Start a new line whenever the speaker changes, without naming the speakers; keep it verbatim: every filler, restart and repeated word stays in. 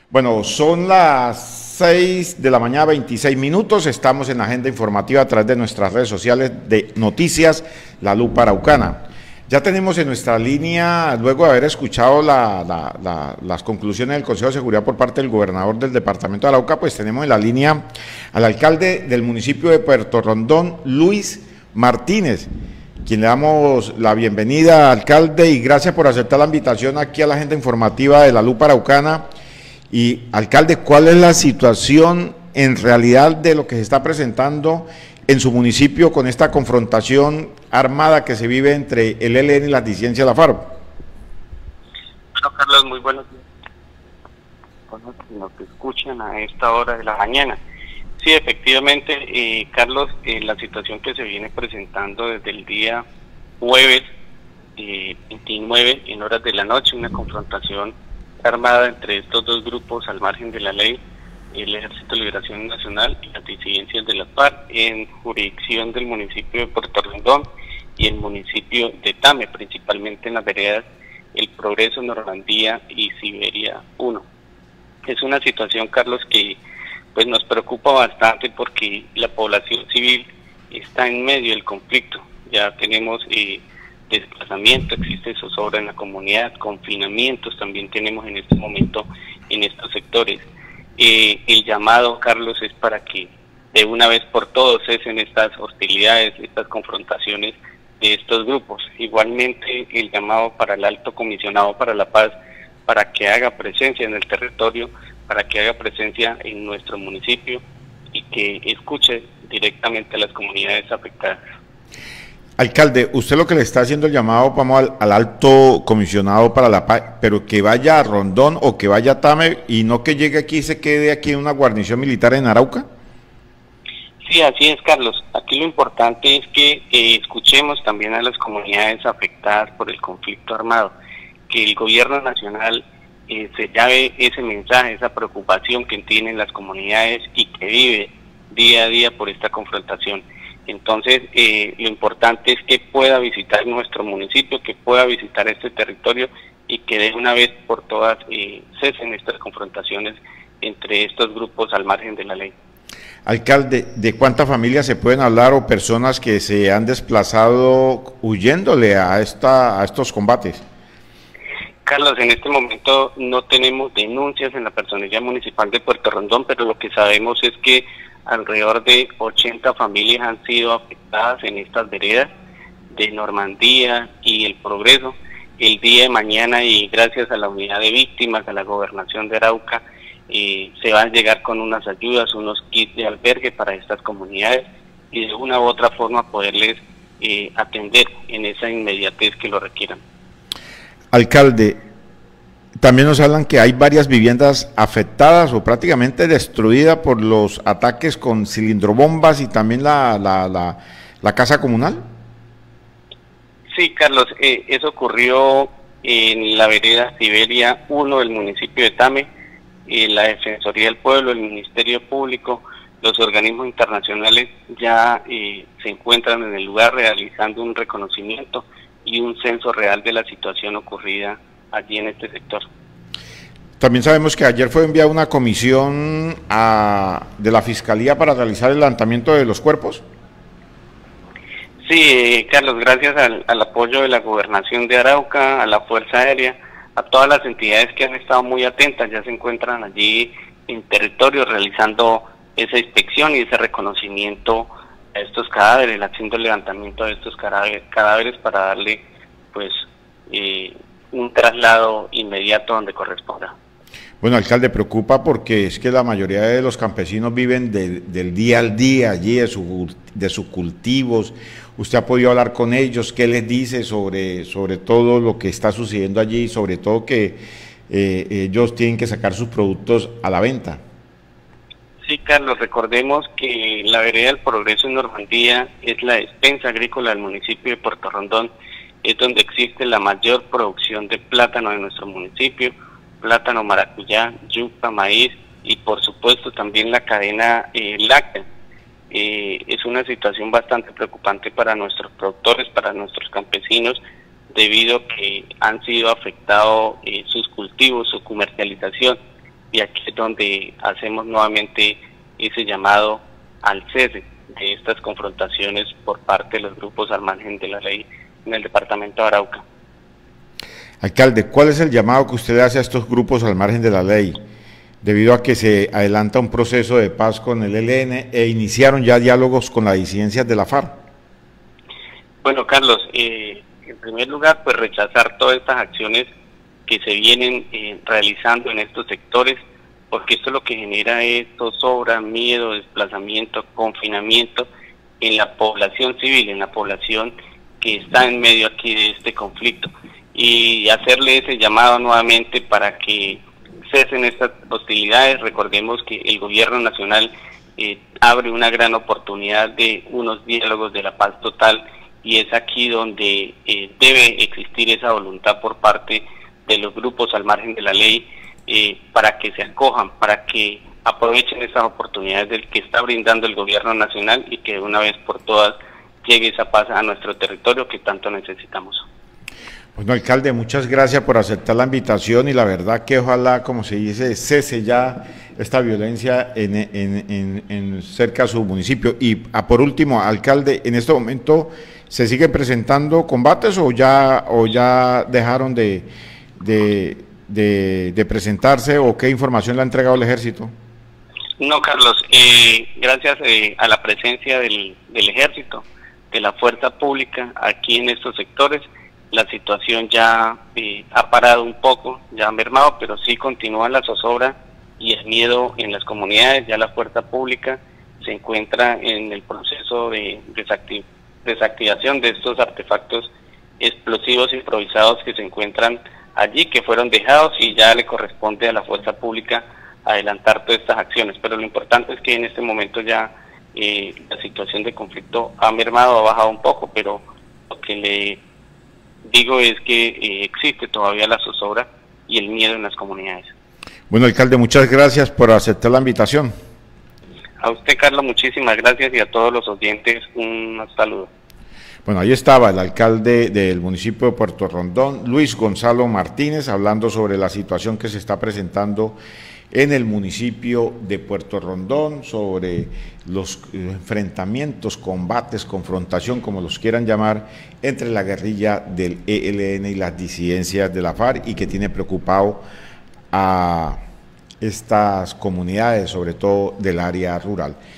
Bueno, son las seis de la mañana, veintiséis minutos. Estamos en Agenda Informativa a través de nuestras redes sociales de Noticias La Lupa Araucana. Ya tenemos en nuestra línea, luego de haber escuchado la, la, la, las conclusiones del Consejo de Seguridad por parte del gobernador del departamento de Arauca, pues tenemos en la línea al alcalde del municipio de Puerto Rondón, Luis Martínez, quien le damos la bienvenida, alcalde, y gracias por aceptar la invitación aquí a la Agenda Informativa de La Lupa Araucana. Y, alcalde, ¿cuál es la situación en realidad de lo que se está presentando en su municipio con esta confrontación armada que se vive entre el E L N y las disidencias de la FARC?
Bueno, Carlos, muy buenos días. Bueno, los que escuchan a esta hora de la mañana. Sí, efectivamente, eh, Carlos, eh, la situación que se viene presentando desde el día jueves eh, veintinueve en horas de la noche, una confrontación armada entre estos dos grupos al margen de la ley, el Ejército de Liberación Nacional y las disidencias de la FARC, en jurisdicción del municipio de Puerto Rondón y el municipio de Tame, principalmente en las veredas El Progreso, Normandía y Siberia uno. Es una situación, Carlos, que pues nos preocupa bastante porque la población civil está en medio del conflicto. Ya tenemos eh, desplazamiento, existe zozobra en la comunidad, confinamientos también tenemos en este momento en estos sectores. Eh, el llamado, Carlos, es para que de una vez por todos cesen estas hostilidades, estas confrontaciones de estos grupos. Igualmente el llamado para el Alto Comisionado para la Paz, para que haga presencia en el territorio, para que haga presencia en nuestro municipio y que escuche directamente a las comunidades afectadas.
Alcalde, usted lo que le está haciendo el llamado, vamos al, al Alto Comisionado para la Paz, pero que vaya a Rondón o que vaya a Tame y no que llegue aquí y se quede aquí en una guarnición militar en Arauca.
Sí, así es, Carlos. Aquí lo importante es que eh, escuchemos también a las comunidades afectadas por el conflicto armado, que el gobierno nacional eh, se llave ese mensaje, esa preocupación que tienen las comunidades y que vive día a día por esta confrontación. Entonces, eh, lo importante es que pueda visitar nuestro municipio, que pueda visitar este territorio y que de una vez por todas eh, cesen estas confrontaciones entre estos grupos al margen de la ley.
Alcalde, ¿de cuántas familias se pueden hablar o personas que se han desplazado huyéndole a, esta, a estos combates?
Carlos, en este momento no tenemos denuncias en la personería municipal de Puerto Rondón, pero lo que sabemos es que alrededor de ochenta familias han sido afectadas en estas veredas de Normandía y El Progreso. El día de mañana, y gracias a la unidad de víctimas, a la gobernación de Arauca, eh, se van a llegar con unas ayudas, unos kits de albergue para estas comunidades y de una u otra forma poderles eh, atender en esa inmediatez que lo requieran.
Alcalde, también nos hablan que hay varias viviendas afectadas o prácticamente destruidas por los ataques con cilindrobombas y también la, la, la, la casa comunal.
Sí, Carlos, eh, eso ocurrió en la vereda Siberia uno del municipio de Tame. Eh, la Defensoría del Pueblo, el Ministerio Público, los organismos internacionales ya eh, se encuentran en el lugar realizando un reconocimiento y un censo real de la situación ocurrida allí en este sector.
También sabemos que ayer fue enviada una comisión a, de la Fiscalía para realizar el levantamiento de los cuerpos.
Sí, eh, Carlos, gracias al, al apoyo de la Gobernación de Arauca, a la Fuerza Aérea, a todas las entidades que han estado muy atentas, ya se encuentran allí en territorio realizando esa inspección y ese reconocimiento a estos cadáveres, haciendo el levantamiento de estos cadáveres, cadáveres para darle pues eh, un traslado inmediato donde corresponda.
Bueno, alcalde, preocupa porque es que la mayoría de los campesinos viven de, del día al día allí, de, su, de sus cultivos. ¿Usted ha podido hablar con ellos? ¿Qué les dice sobre, sobre todo lo que está sucediendo allí? Sobre todo que eh, ellos tienen que sacar sus productos a la venta.
Sí, Carlos, recordemos que la vereda del Progreso en Normandía es la despensa agrícola del municipio de Puerto Rondón, es donde existe la mayor producción de plátano en nuestro municipio, plátano, maracuyá, yuca, maíz y por supuesto también la cadena eh, láctea. Eh, es una situación bastante preocupante para nuestros productores, para nuestros campesinos, debido a que han sido afectados eh, sus cultivos, su comercialización. y aquí es donde hacemos nuevamente ese llamado al cese de estas confrontaciones por parte de los grupos al margen de la ley en el departamento de Arauca.
Alcalde, ¿cuál es el llamado que usted hace a estos grupos al margen de la ley? Debido a que se adelanta un proceso de paz con el E L N e iniciaron ya diálogos con las disidencias de la FARC.
Bueno, Carlos, eh, en primer lugar, pues rechazar todas estas acciones que se vienen eh, realizando en estos sectores, porque esto lo que genera es zozobra, miedo, desplazamiento, confinamiento en la población civil, en la población que está en medio aquí de este conflicto, y hacerle ese llamado nuevamente para que cesen estas hostilidades. Recordemos que el gobierno nacional eh, abre una gran oportunidad de unos diálogos de la paz total, y es aquí donde eh, debe existir esa voluntad por parte de los grupos al margen de la ley, eh, para que se acojan, para que aprovechen esas oportunidades del que está brindando el gobierno nacional y que de una vez por todas llegue esa paz a nuestro territorio que tanto necesitamos.
Bueno, alcalde, muchas gracias por aceptar la invitación, y la verdad que ojalá, como se dice, cese ya esta violencia en, en, en, en cerca de su municipio. Y a, por último, alcalde, en este momento ¿se siguen presentando combates o ya, o ya dejaron de, de, de, de presentarse, o qué información le ha entregado el ejército?
No, Carlos, eh, gracias eh, a la presencia del, del ejército, de la fuerza pública aquí en estos sectores, la situación ya eh, ha parado un poco, ya ha mermado, pero sí continúa la zozobra y el miedo en las comunidades. Ya la fuerza pública se encuentra en el proceso de desactiv desactivación de estos artefactos explosivos improvisados que se encuentran allí, que fueron dejados, y ya le corresponde a la fuerza pública adelantar todas estas acciones. Pero lo importante es que en este momento ya eh, la situación de conflicto ha mermado, ha bajado un poco, pero lo que le digo es que eh, existe todavía la zozobra y el miedo en las comunidades.
Bueno, alcalde, muchas gracias por aceptar la invitación.
A usted, Carlos, muchísimas gracias, y a todos los oyentes un saludo.
Bueno, ahí estaba el alcalde del municipio de Puerto Rondón, Luis Gonzalo Martínez, hablando sobre la situación que se está presentando en el municipio de Puerto Rondón, sobre los enfrentamientos, combates, confrontación, como los quieran llamar, entre la guerrilla del E L N y las disidencias de la FARC, y que tiene preocupado a estas comunidades, sobre todo del área rural.